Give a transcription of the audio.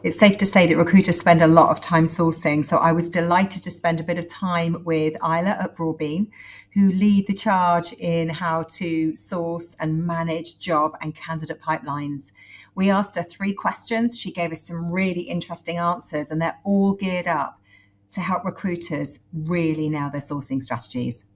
It's safe to say that recruiters spend a lot of time sourcing. So I was delighted to spend a bit of time with Ayla at Broadbean, who lead the charge in how to source and manage job and candidate pipelines. We asked her 3 questions. She gave us some really interesting answers, and they're all geared up to help recruiters really nail their sourcing strategies.